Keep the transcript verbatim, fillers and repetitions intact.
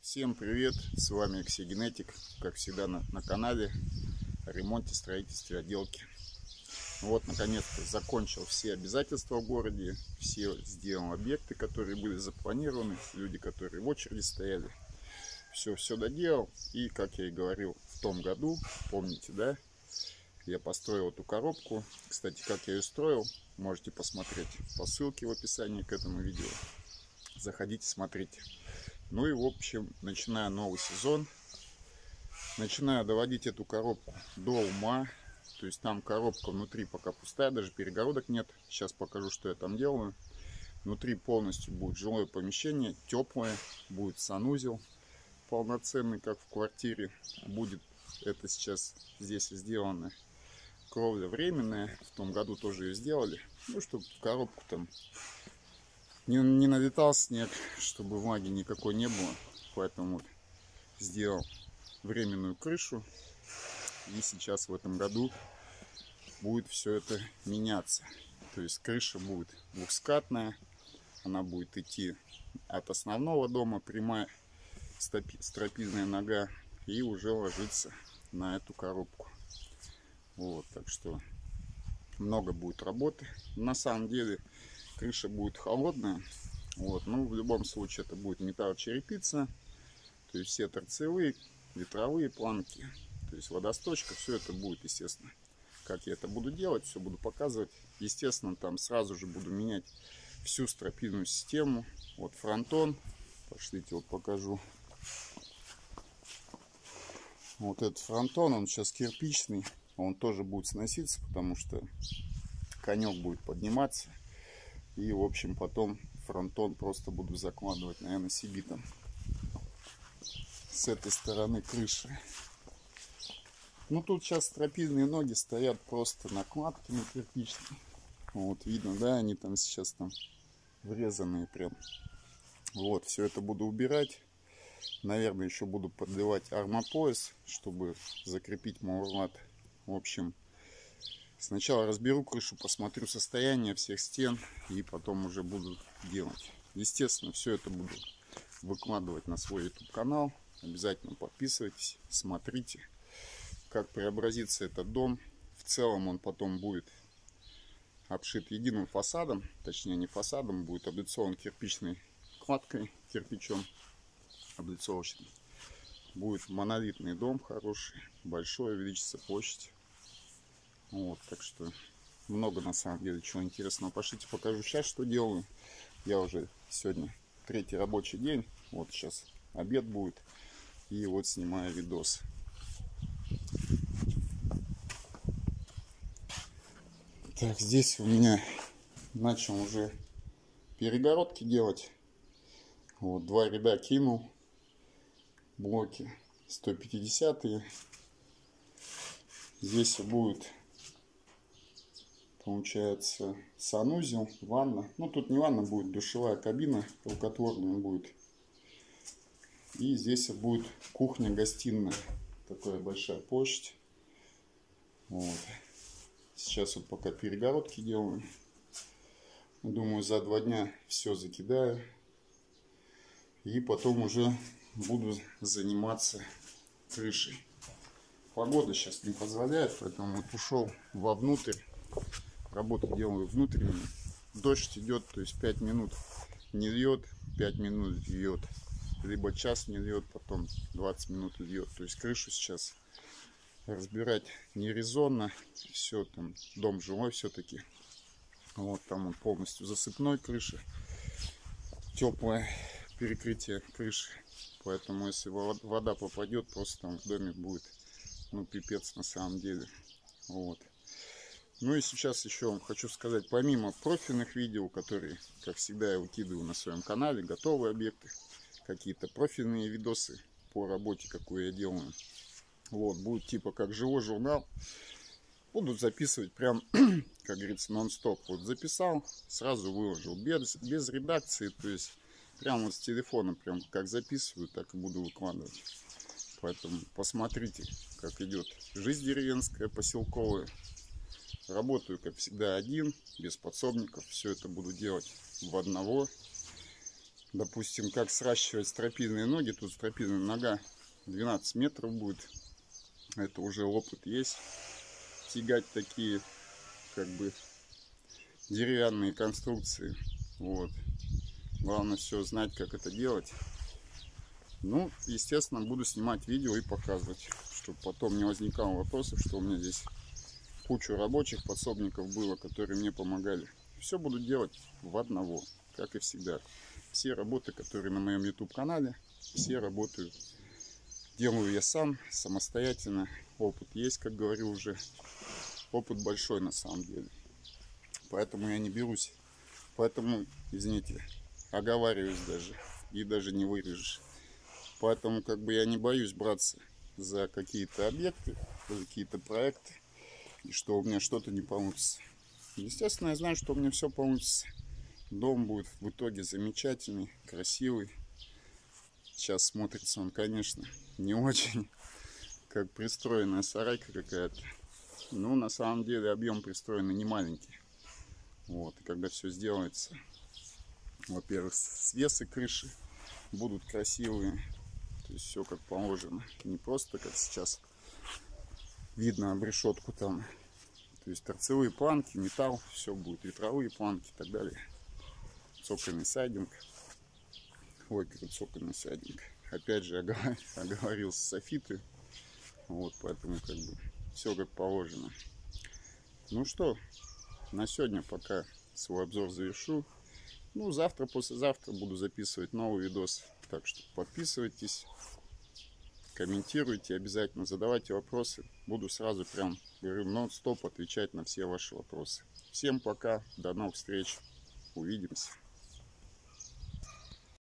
Всем привет, с вами Оксигенетик, как всегда на, на канале о ремонте, строительстве, отделке. Вот, наконец-то закончил все обязательства в городе, все сделал объекты, которые были запланированы, люди, которые в очереди стояли, все, все доделал. И, как я и говорил в том году, помните, да, я построил эту коробку. Кстати, как я ее строил, можете посмотреть по ссылке в описании к этому видео. Заходите, смотрите. Ну и в общем, начиная новый сезон, начинаю доводить эту коробку до ума. То есть там коробка внутри пока пустая, даже перегородок нет. Сейчас покажу, что я там делаю. Внутри полностью будет жилое помещение, теплое, будет санузел полноценный, как в квартире. Будет это сейчас здесь сделано. Кровля временная, в том году тоже ее сделали. Ну, чтобы в коробку там не, не налетал снег, чтобы влаги никакой не было. Поэтому вот сделал временную крышу. И сейчас в этом году будет все это меняться. То есть крыша будет двухскатная. Она будет идти от основного дома, прямая стропильная нога, и уже ложиться на эту коробку. Вот, так что много будет работы. На самом деле крыша будет холодная. Вот, но в любом случае это будет металлочерепица. То есть все торцевые, ветровые планки. То есть водосточка, все это будет, естественно. Как я это буду делать, все буду показывать. Естественно, там сразу же буду менять всю стропильную систему. Вот фронтон. Пошлите, вот покажу. Вот этот фронтон, он сейчас кирпичный. Он тоже будет сноситься, потому что конек будет подниматься. И, в общем, потом фронтон просто буду закладывать, наверное, сибитом. С этой стороны крыши. Ну, тут сейчас стропильные ноги стоят просто накладками кирпичными. Вот, видно, да, они там сейчас там врезанные прям. Вот, все это буду убирать. Наверное, еще буду подливать армопояс, чтобы закрепить мурлат. В общем, сначала разберу крышу, посмотрю состояние всех стен и потом уже буду делать. Естественно, все это буду выкладывать на свой YouTube канал. Обязательно подписывайтесь, смотрите, как преобразится этот дом. В целом он потом будет обшит единым фасадом, точнее не фасадом, будет облицован кирпичной кладкой, кирпичом облицовочным. Будет монолитный дом хороший, большой, увеличится площадь. Вот, так что много на самом деле чего интересного. Пошлите, покажу сейчас, что делаю. Я уже сегодня третий рабочий день. Вот сейчас обед будет. И вот снимаю видос. Так, здесь у меня начал уже перегородки делать. Вот, два ряда кинул. Блоки сто пятидесятые. Здесь будет, получается, санузел, ванна. Ну, тут не ванна будет, душевая кабина рукотворная будет. И здесь будет кухня-гостиная. Такая большая площадь. Вот. Сейчас вот пока перегородки делаю. Думаю, за два дня все закидаю. И потом уже буду заниматься крышей. Погода сейчас не позволяет, поэтому вот ушел вовнутрь. Работу делаю внутреннюю. Дождь идет, то есть пять минут не льет, пять минут льет. Либо час не льет, потом двадцать минут льет. То есть крышу сейчас разбирать не резонно. Все там, дом жилой все-таки. Вот там он полностью засыпной крыши. Теплое перекрытие крыши. Поэтому если вода попадет, просто там в доме будет, ну, пипец на самом деле. Вот. Ну и сейчас еще вам хочу сказать, помимо профильных видео, которые, как всегда, я выкидываю на своем канале, готовые объекты, какие-то профильные видосы по работе, какую я делаю. Вот, будет типа как живой журнал. Будут записывать прям, как говорится, нон-стоп. Вот записал, сразу выложил, без, без редакции, то есть прямо вот с телефона, прям как записываю, так и буду выкладывать. Поэтому посмотрите, как идет жизнь деревенская, поселковая. Работаю, как всегда, один, без подсобников. Все это буду делать в одного. допустим, как сращивать стропильные ноги. Тут стропильная нога двенадцать метров будет. Это уже опыт есть. Тягать такие, как бы, деревянные конструкции. Вот. Главное все знать, как это делать. Ну, естественно, буду снимать видео и показывать, чтобы потом не возникало вопросов, что у меня здесь кучу рабочих подсобников было, которые мне помогали. Все буду делать в одного, как и всегда. Все работы, которые на моем YouTube канале, все работы делаю я сам, самостоятельно. Опыт есть, как говорю уже. Опыт большой на самом деле. Поэтому я не берусь. Поэтому, извините, оговариваюсь даже. И даже не вырежешь. Поэтому как бы я не боюсь браться за какие-то объекты, за какие-то проекты. И что у меня что-то не получится. Естественно, я знаю, что у меня все получится. Дом будет в итоге замечательный, красивый. Сейчас смотрится он, конечно, не очень, как пристроенная сарайка какая-то. Но на самом деле объем пристроенный не маленький. Вот, и когда все сделается, во-первых, свесы крыши будут красивые. То есть все как положено. Не просто как сейчас видно обрешетку там. То есть торцевые планки, металл, все будет, ветровые планки и так далее. Цокольный сайдинг. Ой, говорю, цокольный сайдинг. Опять же, оговорился, софиты. Вот, поэтому как бы все как положено. Ну что, на сегодня пока свой обзор завершу. Ну, завтра, послезавтра буду записывать новый видос. Так что подписывайтесь, комментируйте, обязательно задавайте вопросы. Буду сразу прям, говорю, нон-стоп отвечать на все ваши вопросы. Всем пока, до новых встреч, увидимся.